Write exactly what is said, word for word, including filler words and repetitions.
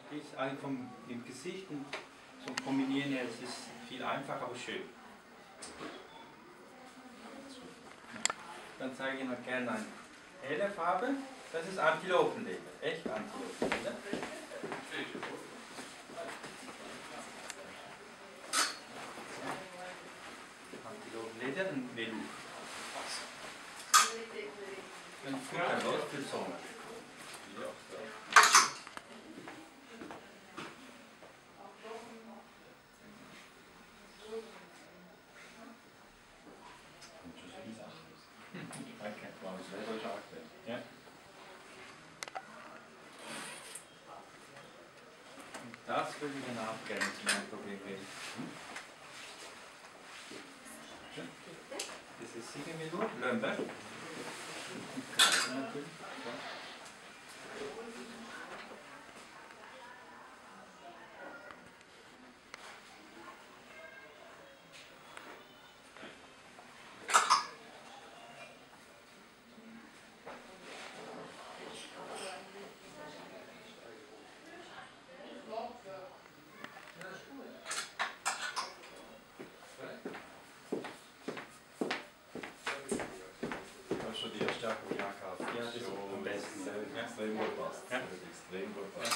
ist eigentlich vom im Gesicht und zum Kombinieren her, es ist viel einfacher, aber schön. Dann zeige ich Ihnen noch gerne eine helle Farbe. Das ist Antilopenleder, echt Antilopenleder. Antilopenleder und Velour. Dann führt er los für Sommer. Ja. Und das würde ich dann auch gerne zu meinem Problem reden. Das ist Siegervelour, Lömber. Die erste Jacke, die ich gekauft habe, Ja, das ist am besten. extrem gut passt. Ja. Extrem gut passt.